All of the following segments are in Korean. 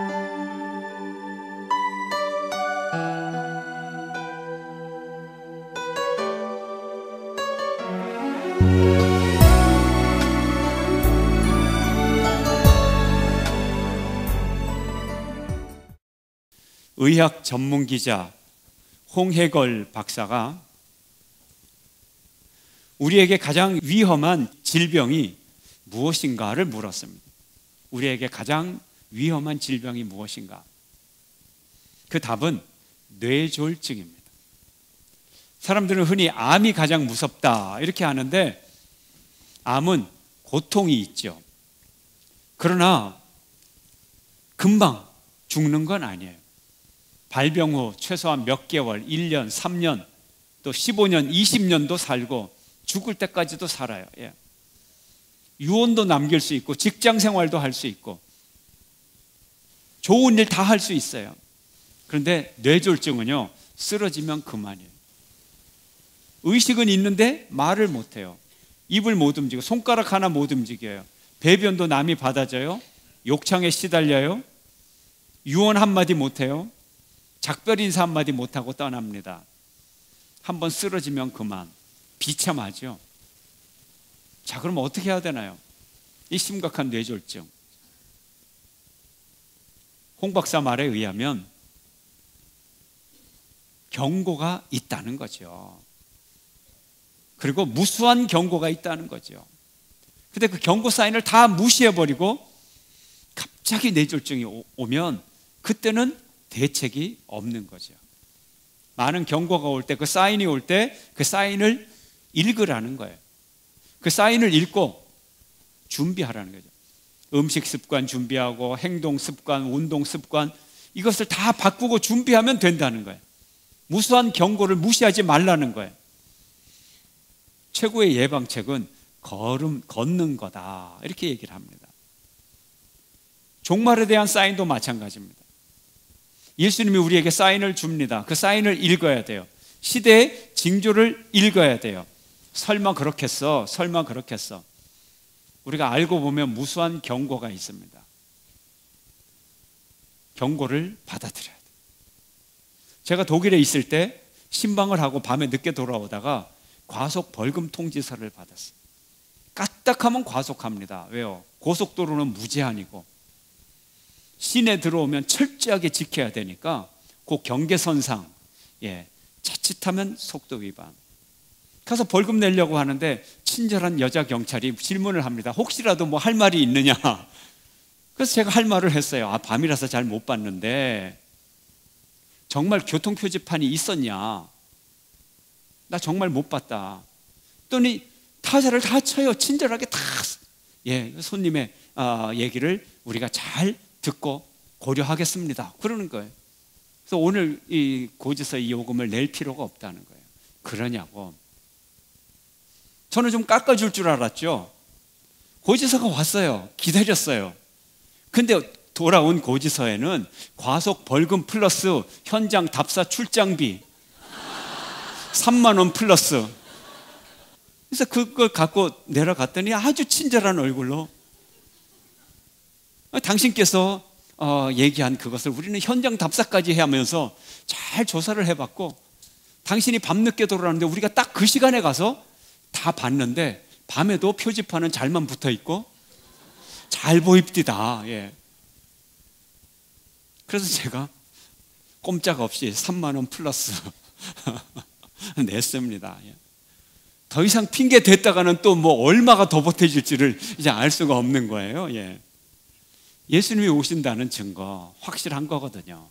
의학 전문 기자 홍해걸 박사가 우리에게 가장 위험한 질병이 무엇인가를 물었습니다. 우리에게 가장 위험한 질병이 무엇인가? 그 답은 뇌졸중입니다. 사람들은 흔히 암이 가장 무섭다 이렇게 하는데, 암은 고통이 있죠. 그러나 금방 죽는 건 아니에요. 발병 후 최소한 몇 개월, 1년, 3년, 또 15년, 20년도 살고 죽을 때까지도 살아요. 예. 유언도 남길 수 있고 직장 생활도 할 수 있고 좋은 일 다 할 수 있어요. 그런데 뇌졸중은요, 쓰러지면 그만이에요. 의식은 있는데 말을 못해요. 입을 못 움직여, 손가락 하나 못 움직여요. 배변도 남이 받아줘요. 욕창에 시달려요. 유언 한마디 못해요. 작별 인사 한마디 못하고 떠납니다. 한번 쓰러지면 그만. 비참하죠. 자, 그럼 어떻게 해야 되나요? 이 심각한 뇌졸중. 홍 박사 말에 의하면 경고가 있다는 거죠. 그리고 무수한 경고가 있다는 거죠. 근데 그 경고 사인을 다 무시해버리고 갑자기 뇌졸중이 오면 그때는 대책이 없는 거죠. 많은 경고가 올 때, 그 사인이 올 때 그 사인을 읽으라는 거예요. 그 사인을 읽고 준비하라는 거죠. 음식 습관 준비하고 행동 습관, 운동 습관, 이것을 다 바꾸고 준비하면 된다는 거예요. 무수한 경고를 무시하지 말라는 거예요. 최고의 예방책은 걷는 거다 이렇게 얘기를 합니다. 종말에 대한 사인도 마찬가지입니다. 예수님이 우리에게 사인을 줍니다. 그 사인을 읽어야 돼요. 시대의 징조를 읽어야 돼요. 설마 그렇겠어? 설마 그렇겠어? 우리가 알고 보면 무수한 경고가 있습니다. 경고를 받아들여야 돼요. 제가 독일에 있을 때 신방을 하고 밤에 늦게 돌아오다가 과속 벌금 통지서를 받았어요. 까딱하면 과속합니다. 왜요? 고속도로는 무제한이고 시내 들어오면 철저하게 지켜야 되니까 그 경계선상, 자칫하면 속도 위반. 가서 벌금 내려고 하는데 친절한 여자 경찰이 질문을 합니다. 혹시라도 뭐 할 말이 있느냐? 그래서 제가 할 말을 했어요. 밤이라서 잘 못 봤는데 정말 교통표지판이 있었냐? 나 정말 못 봤다. 그랬더니 타자를 다 쳐요. 친절하게 다 손님의 얘기를 우리가 잘 듣고 고려하겠습니다. 그러는 거예요. 그래서 오늘 이 고지서 이 요금을 낼 필요가 없다는 거예요. 그러냐고. 저는 좀 깎아줄 줄 알았죠. 고지서가 왔어요. 기다렸어요. 근데 돌아온 고지서에는 과속 벌금 플러스 현장 답사 출장비 3만 원 플러스. 그래서 그걸 갖고 내려갔더니 아주 친절한 얼굴로 당신께서 얘기한 그것을 우리는 현장 답사까지 하면서 잘 조사를 해봤고 당신이 밤늦게 돌아왔는데 우리가 딱 그 시간에 가서 다 봤는데 밤에도 표지판은 잘만 붙어있고 잘 보입디다. 그래서 제가 꼼짝 없이 3만 원 플러스 냈습니다. 더 이상 핑계 댔다가는 또 뭐 얼마가 더 보태질지를 이제 알 수가 없는 거예요. 예수님이 오신다는 증거 확실한 거거든요.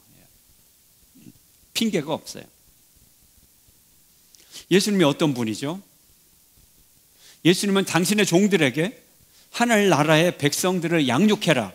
핑계가 없어요. 예수님이 어떤 분이죠? 예수님은 당신의 종들에게 하늘나라의 백성들을 양육해라.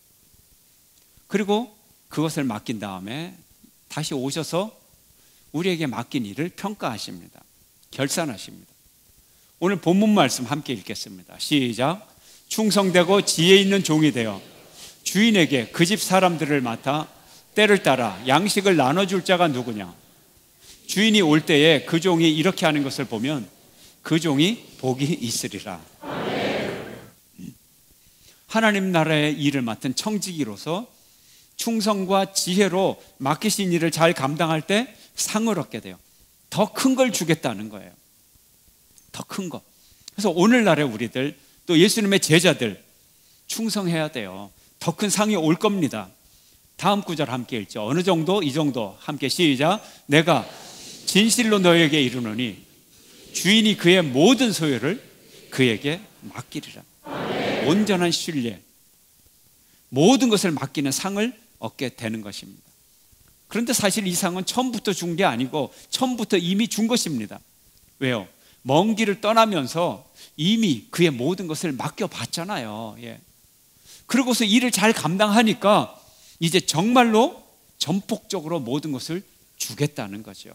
그리고 그것을 맡긴 다음에 다시 오셔서 우리에게 맡긴 일을 평가하십니다. 결산하십니다. 오늘 본문 말씀 함께 읽겠습니다. 시작. 충성되고 지혜 있는 종이 되어 주인에게 그 집 사람들을 맡아 때를 따라 양식을 나눠줄 자가 누구냐? 주인이 올 때에 그 종이 이렇게 하는 것을 보면 그 종이 복이 있으리라. 하나님 나라의 일을 맡은 청지기로서 충성과 지혜로 맡기신 일을 잘 감당할 때 상을 얻게 돼요. 더 큰 걸 주겠다는 거예요. 더 큰 거. 그래서 오늘날의 우리들, 또 예수님의 제자들 충성해야 돼요. 더 큰 상이 올 겁니다. 다음 구절 함께 읽죠. 어느 정도? 이 정도. 함께 시작. 내가 진실로 너에게 이르노니 주인이 그의 모든 소유를 그에게 맡기리라. 온전한 신뢰, 모든 것을 맡기는 상을 얻게 되는 것입니다. 그런데 사실 이 상은 처음부터 준 게 아니고 처음부터 이미 준 것입니다. 왜요? 먼 길을 떠나면서 이미 그의 모든 것을 맡겨봤잖아요. 예. 그러고서 일을 잘 감당하니까 이제 정말로 전폭적으로 모든 것을 주겠다는 거죠.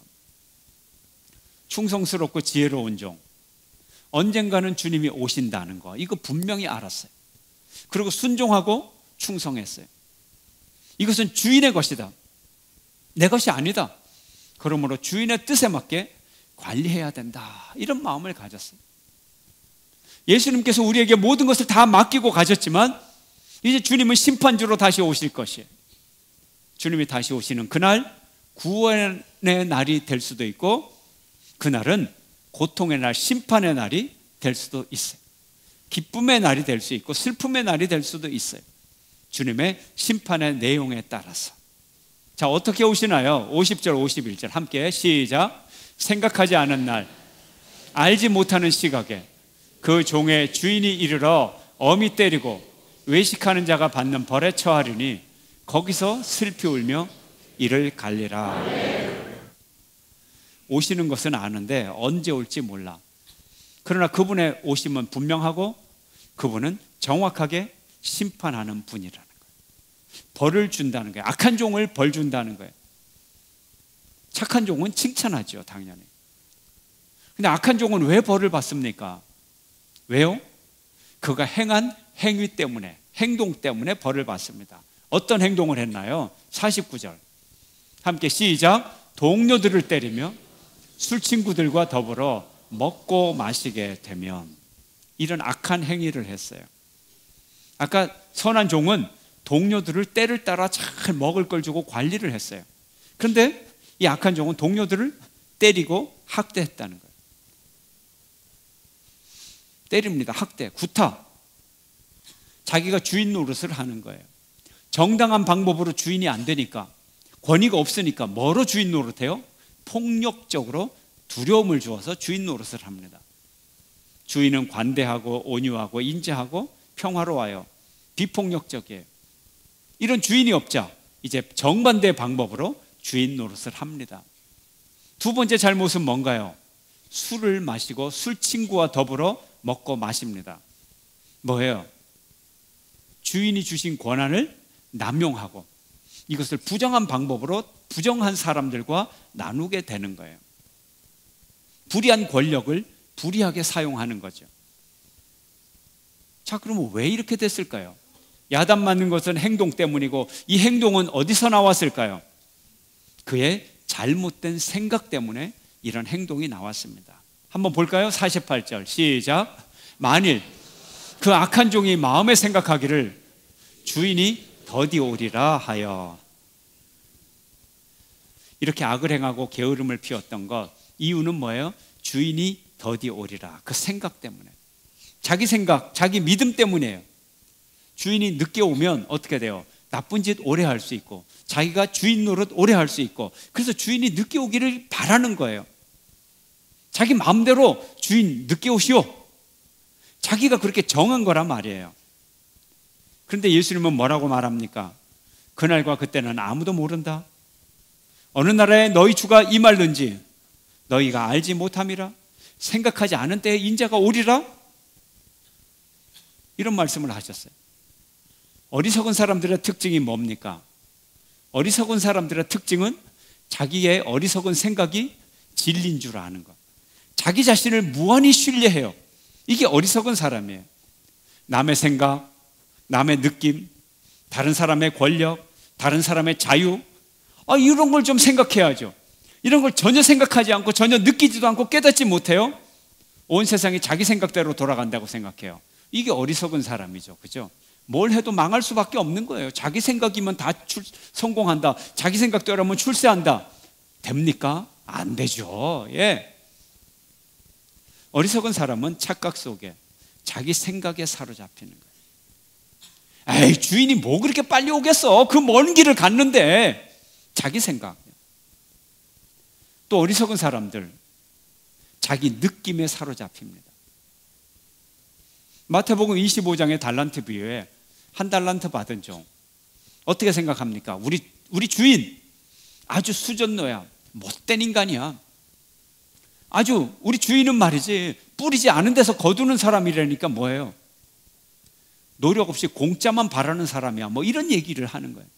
충성스럽고 지혜로운 종, 언젠가는 주님이 오신다는 거, 이거 분명히 알았어요. 그리고 순종하고 충성했어요. 이것은 주인의 것이다, 내 것이 아니다. 그러므로 주인의 뜻에 맞게 관리해야 된다, 이런 마음을 가졌어요. 예수님께서 우리에게 모든 것을 다 맡기고 가셨지만 이제 주님은 심판주로 다시 오실 것이에요. 주님이 다시 오시는 그날 구원의 날이 될 수도 있고, 그날은 고통의 날, 심판의 날이 될 수도 있어요. 기쁨의 날이 될 수 있고 슬픔의 날이 될 수도 있어요. 주님의 심판의 내용에 따라서. 자, 어떻게 오시나요? 50절 51절 함께 시작. 생각하지 않은 날, 알지 못하는 시각에 그 종의 주인이 이르러 엄히 때리고 외식하는 자가 받는 벌에 처하리니 거기서 슬피 울며 이를 갈리라. 오시는 것은 아는데 언제 올지 몰라. 그러나 그분의 오심은 분명하고 그분은 정확하게 심판하는 분이라는 거예요. 벌을 준다는 거예요. 악한 종을 벌 준다는 거예요. 착한 종은 칭찬하죠, 당연히. 근데 악한 종은 왜 벌을 받습니까? 왜요? 그가 행한 행위 때문에, 행동 때문에 벌을 받습니다. 어떤 행동을 했나요? 49절 함께 시작. 동료들을 때리며 술 친구들과 더불어 먹고 마시게 되면, 이런 악한 행위를 했어요. 아까 선한 종은 동료들을 때를 따라 잘 먹을 걸 주고 관리를 했어요. 그런데 이 악한 종은 동료들을 때리고 학대했다는 거예요. 때립니다. 학대, 구타. 자기가 주인 노릇을 하는 거예요. 정당한 방법으로 주인이 안 되니까, 권위가 없으니까 뭐로 주인 노릇해요? 폭력적으로 두려움을 주어서 주인 노릇을 합니다. 주인은 관대하고 온유하고 인자하고 평화로워요. 비폭력적이에요. 이런 주인이 없자 이제 정반대의 방법으로 주인 노릇을 합니다. 두 번째 잘못은 뭔가요? 술을 마시고 술 친구와 더불어 먹고 마십니다. 뭐예요? 주인이 주신 권한을 남용하고 이것을 부정한 방법으로 부정한 사람들과 나누게 되는 거예요. 불의한 권력을 불의하게 사용하는 거죠. 자, 그러면 왜 이렇게 됐을까요? 야단 맞는 것은 행동 때문이고 이 행동은 어디서 나왔을까요? 그의 잘못된 생각 때문에 이런 행동이 나왔습니다. 한번 볼까요? 48절 시작. 만일 그 악한 종이 마음에 생각하기를 주인이 더디 오리라 하여. 이렇게 악을 행하고 게으름을 피웠던 것, 이유는 뭐예요? 주인이 더디 오리라, 그 생각 때문에, 자기 생각, 자기 믿음 때문이에요. 주인이 늦게 오면 어떻게 돼요? 나쁜 짓 오래 할 수 있고 자기가 주인 노릇 오래 할 수 있고, 그래서 주인이 늦게 오기를 바라는 거예요. 자기 마음대로 주인 늦게 오시오, 자기가 그렇게 정한 거란 말이에요. 그런데 예수님은 뭐라고 말합니까? 그날과 그때는 아무도 모른다. 어느 나라에 너희 주가 임할는지 너희가 알지 못함이라. 생각하지 않은 때에 인자가 오리라. 이런 말씀을 하셨어요. 어리석은 사람들의 특징이 뭡니까? 어리석은 사람들의 특징은 자기의 어리석은 생각이 진리인 줄 아는 것, 자기 자신을 무한히 신뢰해요. 이게 어리석은 사람이에요. 남의 생각, 남의 느낌, 다른 사람의 권력, 다른 사람의 자유, 이런 걸 좀 생각해야죠. 이런 걸 전혀 생각하지 않고 전혀 느끼지도 않고 깨닫지 못해요. 온 세상이 자기 생각대로 돌아간다고 생각해요. 이게 어리석은 사람이죠. 그죠? 뭘 해도 망할 수밖에 없는 거예요. 자기 생각이면 다 성공한다. 자기 생각대로라면 출세한다. 됩니까? 안 되죠. 예. 어리석은 사람은 착각 속에 자기 생각에 사로잡히는 거예요. 에이, 주인이 뭐 그렇게 빨리 오겠어? 그 먼 길을 갔는데. 자기 생각. 또 어리석은 사람들, 자기 느낌에 사로잡힙니다. 마태복음 25장의 달란트 비유에 한 달란트 받은 종, 어떻게 생각합니까? 우리 주인 아주 수전노야, 못된 인간이야. 아주 우리 주인은 말이지 뿌리지 않은 데서 거두는 사람이라니까 뭐예요? 노력 없이 공짜만 바라는 사람이야. 뭐 이런 얘기를 하는 거예요.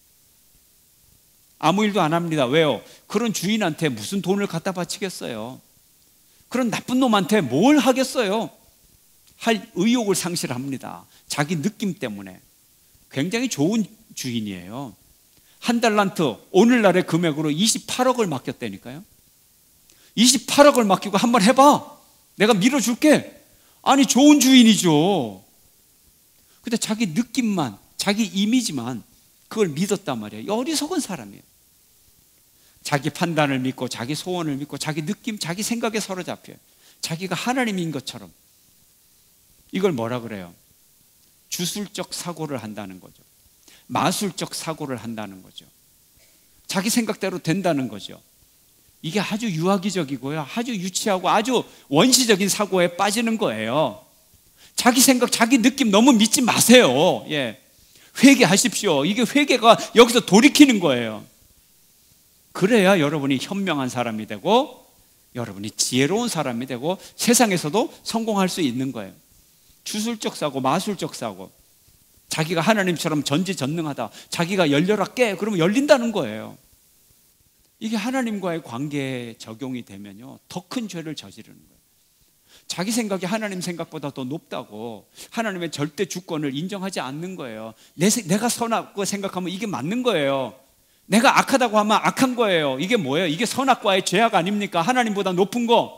아무 일도 안 합니다. 왜요? 그런 주인한테 무슨 돈을 갖다 바치겠어요? 그런 나쁜 놈한테 뭘 하겠어요? 할 의욕을 상실합니다. 자기 느낌 때문에. 굉장히 좋은 주인이에요. 한 달란트, 오늘날의 금액으로 28억을 맡겼다니까요. 28억을 맡기고 한번 해봐. 내가 밀어줄게. 아니, 좋은 주인이죠. 근데 자기 느낌만, 자기 이미지만 그걸 믿었단 말이에요. 어리석은 사람이에요. 자기 판단을 믿고 자기 소원을 믿고 자기 느낌, 자기 생각에 사로잡혀요. 자기가 하나님인 것처럼. 이걸 뭐라 그래요? 주술적 사고를 한다는 거죠. 마술적 사고를 한다는 거죠. 자기 생각대로 된다는 거죠. 이게 아주 유아기적이고요, 아주 유치하고 아주 원시적인 사고에 빠지는 거예요. 자기 생각, 자기 느낌 너무 믿지 마세요. 예. 회개하십시오. 이게 회개가 여기서 돌이키는 거예요. 그래야 여러분이 현명한 사람이 되고 여러분이 지혜로운 사람이 되고 세상에서도 성공할 수 있는 거예요. 주술적 사고, 마술적 사고, 자기가 하나님처럼 전지전능하다, 자기가 열려라 깨, 그러면 열린다는 거예요. 이게 하나님과의 관계에 적용이 되면요, 더 큰 죄를 저지르는 거예요. 자기 생각이 하나님 생각보다 더 높다고 하나님의 절대 주권을 인정하지 않는 거예요. 내가 선하고 생각하면 이게 맞는 거예요. 내가 악하다고 하면 악한 거예요. 이게 뭐예요? 이게 선악과의 죄악 아닙니까? 하나님보다 높은 거.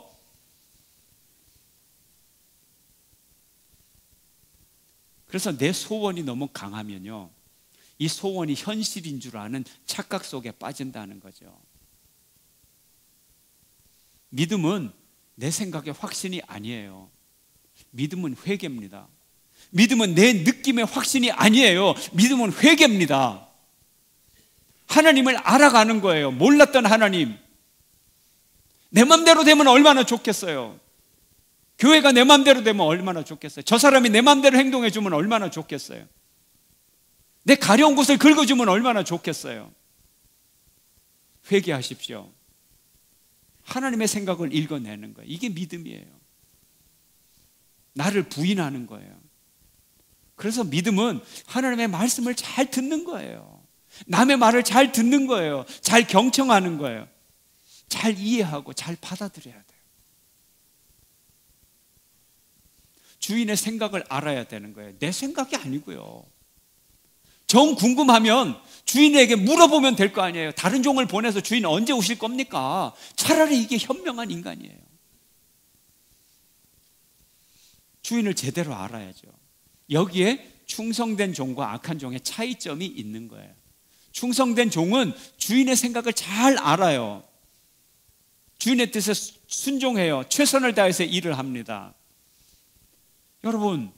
그래서 내 소원이 너무 강하면요, 이 소원이 현실인 줄 아는 착각 속에 빠진다는 거죠. 믿음은 내 생각의 확신이 아니에요. 믿음은 회개입니다. 믿음은 내 느낌의 확신이 아니에요. 믿음은 회개입니다. 하나님을 알아가는 거예요. 몰랐던 하나님. 내 맘대로 되면 얼마나 좋겠어요. 교회가 내 맘대로 되면 얼마나 좋겠어요. 저 사람이 내 맘대로 행동해 주면 얼마나 좋겠어요. 내 가려운 곳을 긁어주면 얼마나 좋겠어요. 회개하십시오. 하나님의 생각을 읽어내는 거예요. 이게 믿음이에요. 나를 부인하는 거예요. 그래서 믿음은 하나님의 말씀을 잘 듣는 거예요. 남의 말을 잘 듣는 거예요. 잘 경청하는 거예요. 잘 이해하고 잘 받아들여야 돼요. 주인의 생각을 알아야 되는 거예요. 내 생각이 아니고요. 정 궁금하면 주인에게 물어보면 될 거 아니에요. 다른 종을 보내서 주인 언제 오실 겁니까? 차라리 이게 현명한 인간이에요. 주인을 제대로 알아야죠. 여기에 충성된 종과 악한 종의 차이점이 있는 거예요. 충성된 종은 주인의 생각을 잘 알아요. 주인의 뜻에 순종해요. 최선을 다해서 일을 합니다. 여러분,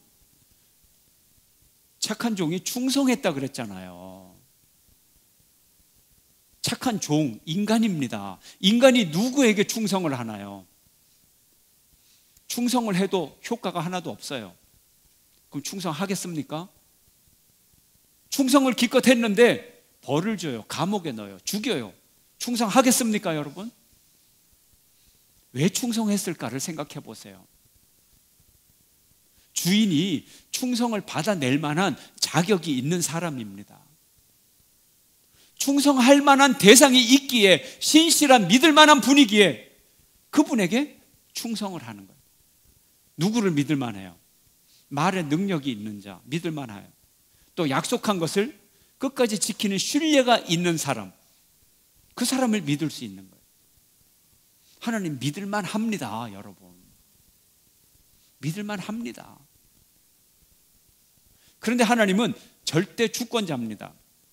착한 종이 충성했다 그랬잖아요. 착한 종, 인간입니다. 인간이 누구에게 충성을 하나요? 충성을 해도 효과가 하나도 없어요. 그럼 충성하겠습니까? 충성을 기껏 했는데 벌을 줘요. 감옥에 넣어요. 죽여요. 충성하겠습니까, 여러분? 왜 충성했을까를 생각해 보세요. 주인이 충성을 받아낼 만한 자격이 있는 사람입니다. 충성할 만한 대상이 있기에, 신실한 믿을 만한 분위기에 그분에게 충성을 하는 거예요. 누구를 믿을 만해요? 말에 능력이 있는 자, 믿을 만해요. 또 약속한 것을 끝까지 지키는 신뢰가 있는 사람, 그 사람을 믿을 수 있는 거예요. 하나님 믿을 만합니다, 여러분. 믿을 만합니다. 그런데 하나님은 절대 주권자입니다.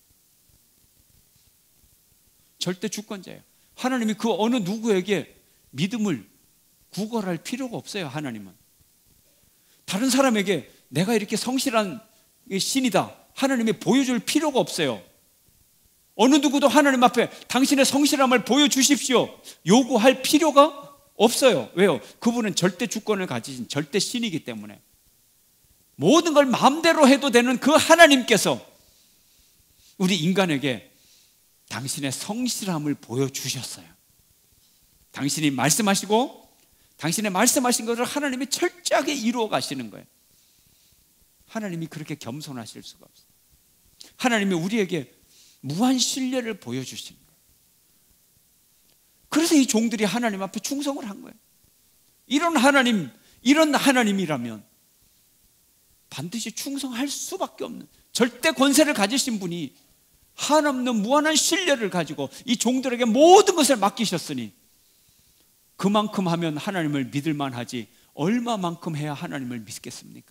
절대 주권자예요. 하나님이 그 어느 누구에게 믿음을 구걸할 필요가 없어요. 하나님은 다른 사람에게 내가 이렇게 성실한 신이다 하나님이 보여줄 필요가 없어요. 어느 누구도 하나님 앞에 당신의 성실함을 보여주십시오 요구할 필요가 없어요. 왜요? 그분은 절대 주권을 가지신 절대 신이기 때문에 모든 걸 마음대로 해도 되는 그 하나님께서 우리 인간에게 당신의 성실함을 보여주셨어요. 당신이 말씀하시고 당신의 말씀하신 것을 하나님이 철저하게 이루어 가시는 거예요. 하나님이 그렇게 겸손하실 수가 없어요. 하나님이 우리에게 무한 신뢰를 보여주시는 거예요. 그래서 이 종들이 하나님 앞에 충성을 한 거예요. 이런 하나님이라면 반드시 충성할 수밖에 없는 절대 권세를 가지신 분이 한없는 무한한 신뢰를 가지고 이 종들에게 모든 것을 맡기셨으니 그만큼 하면 하나님을 믿을 만하지 얼마만큼 해야 하나님을 믿겠습니까?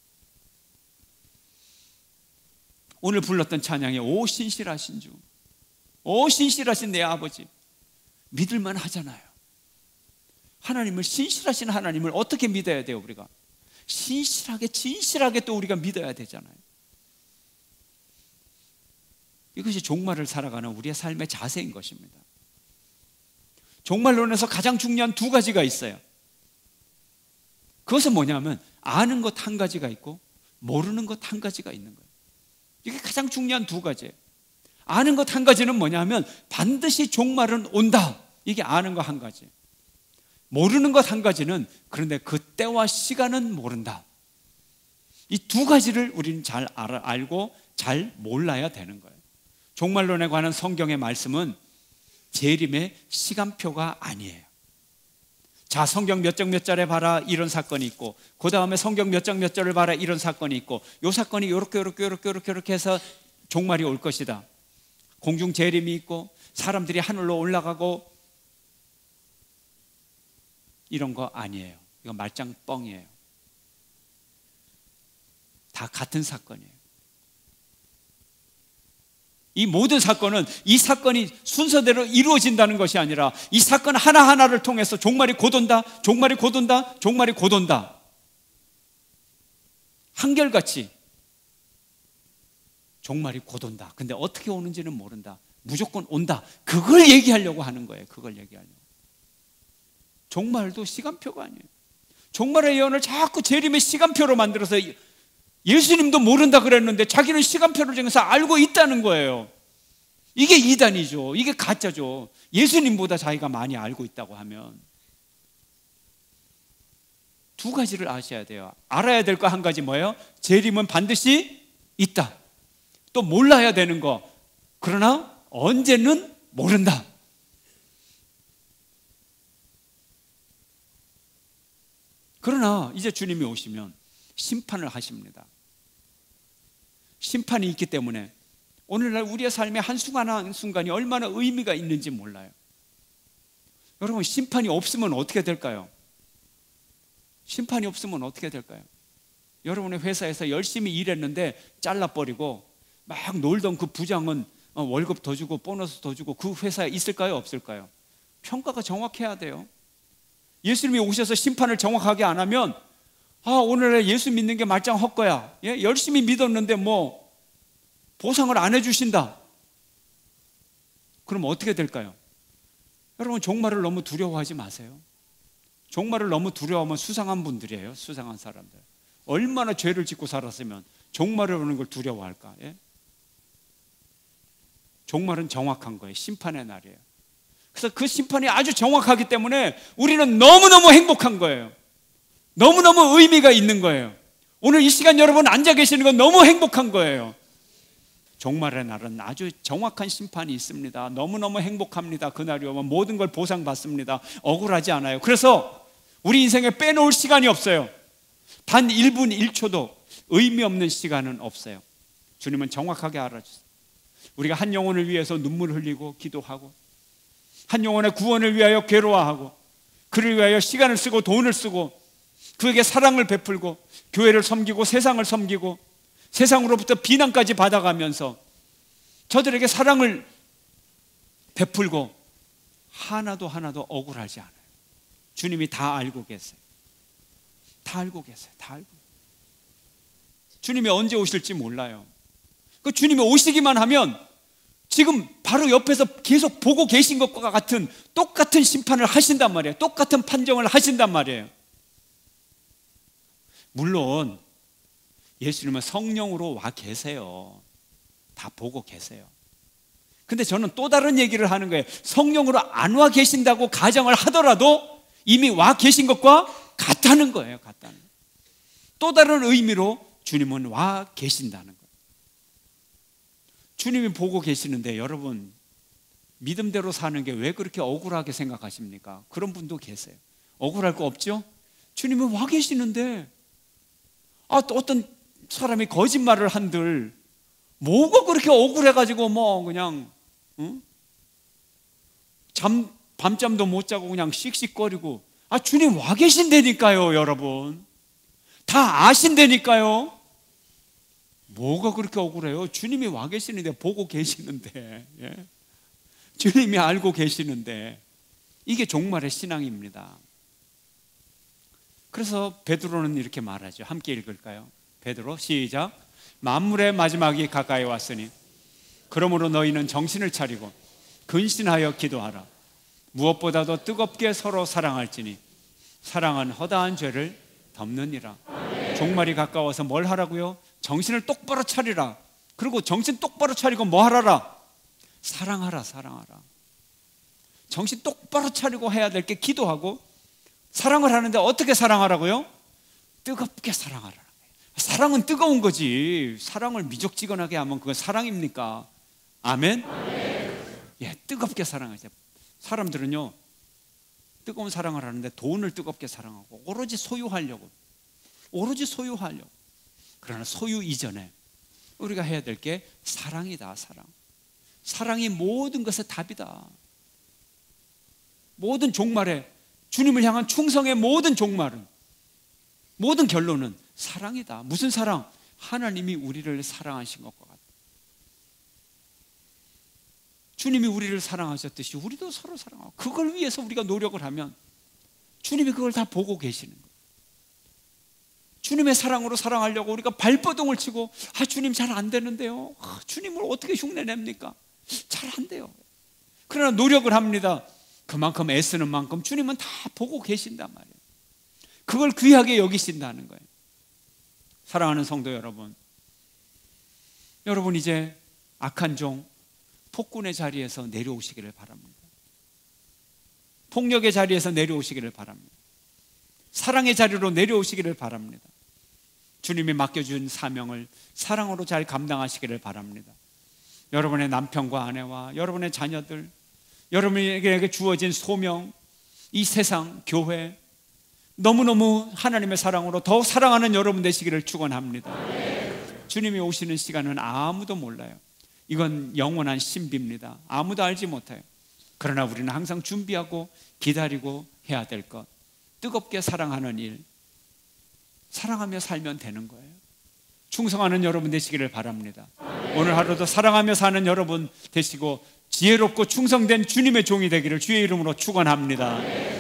오늘 불렀던 찬양에 오 신실하신 주, 오 신실하신 내 아버지, 믿을만 하잖아요. 하나님을, 신실하신 하나님을 어떻게 믿어야 돼요? 우리가 신실하게 진실하게 또 우리가 믿어야 되잖아요. 이것이 종말을 살아가는 우리의 삶의 자세인 것입니다. 종말론에서 가장 중요한 두 가지가 있어요. 그것은 뭐냐면 아는 것 한 가지가 있고 모르는 것 한 가지가 있는 거예요. 이게 가장 중요한 두 가지예요. 아는 것 한 가지는 뭐냐면 반드시 종말은 온다. 이게 아는 것 한 가지. 모르는 것 한 가지는 그런데 그때와 시간은 모른다. 이 두 가지를 우리는 잘 알고 잘 몰라야 되는 거예요. 종말론에 관한 성경의 말씀은 재림의 시간표가 아니에요. 자, 성경 몇 장 몇 절에 봐라 이런 사건이 있고 그 다음에 성경 몇 장 몇 절을 봐라 이런 사건이 있고 이 사건이 이렇게 해서 종말이 올 것이다. 공중 재림이 있고 사람들이 하늘로 올라가고 이런 거 아니에요. 이거 말짱 뻥이에요. 다 같은 사건이에요. 이 모든 사건은 이 사건이 순서대로 이루어진다는 것이 아니라 이 사건 하나하나를 통해서 종말이 곧 온다, 종말이 곧 온다, 종말이 곧 온다. 한결같이 종말이 곧 온다. 근데 어떻게 오는지는 모른다. 무조건 온다. 그걸 얘기하려고 하는 거예요. 그걸 얘기하려고. 종말도 시간표가 아니에요. 종말의 예언을 자꾸 재림의 시간표로 만들어서 예수님도 모른다 그랬는데 자기는 시간표를 정해서 알고 있다는 거예요. 이게 이단이죠. 이게 가짜죠. 예수님보다 자기가 많이 알고 있다고 하면. 두 가지를 아셔야 돼요. 알아야 될 거 한 가지 뭐예요? 재림은 반드시 있다. 또 몰라야 되는 거. 그러나 언제는 모른다. 그러나 이제 주님이 오시면 심판을 하십니다. 심판이 있기 때문에 오늘날 우리의 삶의 한순간 한순간이 얼마나 의미가 있는지 몰라요. 여러분, 심판이 없으면 어떻게 될까요? 심판이 없으면 어떻게 될까요? 여러분의 회사에서 열심히 일했는데 잘라버리고 막 놀던 그 부장은 월급 더 주고 보너스 더 주고 그 회사에 있을까요? 없을까요? 평가가 정확해야 돼요. 예수님이 오셔서 심판을 정확하게 안 하면 오늘날 예수 믿는 게 말짱 헛거야. 예? 열심히 믿었는데 뭐 보상을 안 해주신다. 그럼 어떻게 될까요? 여러분, 종말을 너무 두려워하지 마세요. 종말을 너무 두려워하면 수상한 분들이에요. 수상한 사람들. 얼마나 죄를 짓고 살았으면 종말을 오는 걸 두려워할까? 예? 종말은 정확한 거예요. 심판의 날이에요. 그래서 그 심판이 아주 정확하기 때문에 우리는 너무너무 행복한 거예요. 너무너무 의미가 있는 거예요. 오늘 이 시간 여러분 앉아 계시는 건 너무 행복한 거예요. 종말의 날은 아주 정확한 심판이 있습니다. 너무너무 행복합니다. 그날이 오면 모든 걸 보상받습니다. 억울하지 않아요. 그래서 우리 인생에 빼놓을 시간이 없어요. 단 1분 1초도 의미 없는 시간은 없어요. 주님은 정확하게 알아주세요. 우리가 한 영혼을 위해서 눈물을 흘리고 기도하고 한 영혼의 구원을 위하여 괴로워하고 그를 위하여 시간을 쓰고 돈을 쓰고 그에게 사랑을 베풀고 교회를 섬기고 세상을 섬기고 세상으로부터 비난까지 받아가면서 저들에게 사랑을 베풀고 하나도 억울하지 않아요. 주님이 다 알고 계세요. 다 알고 계세요. 다 알고. 주님이 언제 오실지 몰라요. 그 주님이 오시기만 하면 지금 바로 옆에서 계속 보고 계신 것과 같은 똑같은 심판을 하신단 말이에요. 똑같은 판정을 하신단 말이에요. 물론 예수님은 성령으로 와 계세요. 다 보고 계세요. 근데 저는 또 다른 얘기를 하는 거예요. 성령으로 안 와 계신다고 가정을 하더라도 이미 와 계신 것과 같다는 거예요. 같다는 거예요. 또 다른 의미로 주님은 와 계신다는 거예요. 주님이 보고 계시는데 여러분 믿음대로 사는 게 왜 그렇게 억울하게 생각하십니까? 그런 분도 계세요. 억울할 거 없죠? 주님은 와 계시는데 또 어떤 사람이 거짓말을 한들 뭐가 그렇게 억울해가지고 뭐 그냥 밤잠도 못 자고 그냥 씩씩거리고 주님 와 계신다니까요. 여러분 다 아신다니까요. 뭐가 그렇게 억울해요? 주님이 와 계시는데 보고 계시는데 예? 주님이 알고 계시는데 이게 종말의 신앙입니다. 그래서 베드로는 이렇게 말하죠. 함께 읽을까요? 베드로 시작. 만물의 마지막이 가까이 왔으니 그러므로 너희는 정신을 차리고 근신하여 기도하라. 무엇보다도 뜨겁게 서로 사랑할지니 사랑은 허다한 죄를 덮느니라. 종말이 가까워서 뭘 하라고요? 정신을 똑바로 차리라. 그리고 정신 똑바로 차리고 뭐 하라라? 사랑하라. 정신 똑바로 차리고 해야 될 게 기도하고 사랑을 하는데 어떻게 사랑하라고요? 뜨겁게 사랑하라. 사랑은 뜨거운 거지. 사랑을 미적지근하게 하면 그건 사랑입니까? 아멘? 예, 뜨겁게 사랑하세요. 사람들은요 뜨거운 사랑을 하는데 돈을 뜨겁게 사랑하고 오로지 소유하려고. 그러나 소유 이전에 우리가 해야 될 게 사랑이다. 사랑이 모든 것의 답이다. 모든 종말에 주님을 향한 충성의 모든 종말은, 모든 결론은 사랑이다. 무슨 사랑? 하나님이 우리를 사랑하신 것과 같다. 주님이 우리를 사랑하셨듯이 우리도 서로 사랑하고, 그걸 위해서 우리가 노력을 하면 주님이 그걸 다 보고 계시는 거예요. 주님의 사랑으로 사랑하려고 우리가 발버둥을 치고 주님 잘 안 되는데요, 주님을 어떻게 흉내냅니까? 잘 안 돼요. 그러나 노력을 합니다. 그만큼 애쓰는 만큼 주님은 다 보고 계신단 말이에요. 그걸 귀하게 여기신다는 거예요. 사랑하는 성도 여러분, 여러분 이제 악한 종 폭군의 자리에서 내려오시기를 바랍니다. 폭력의 자리에서 내려오시기를 바랍니다. 사랑의 자리로 내려오시기를 바랍니다. 주님이 맡겨준 사명을 사랑으로 잘 감당하시기를 바랍니다. 여러분의 남편과 아내와 여러분의 자녀들, 여러분에게 주어진 소명, 이 세상, 교회, 너무너무 하나님의 사랑으로 더 사랑하는 여러분 되시기를 축원합니다. 주님이 오시는 시간은 아무도 몰라요. 이건 영원한 신비입니다. 아무도 알지 못해요. 그러나 우리는 항상 준비하고 기다리고 해야 될 것, 뜨겁게 사랑하는 일, 사랑하며 살면 되는 거예요. 충성하는 여러분 되시기를 바랍니다. 오늘 하루도 사랑하며 사는 여러분 되시고 지혜롭고 충성된 주님의 종이 되기를 주의 이름으로 축원합니다.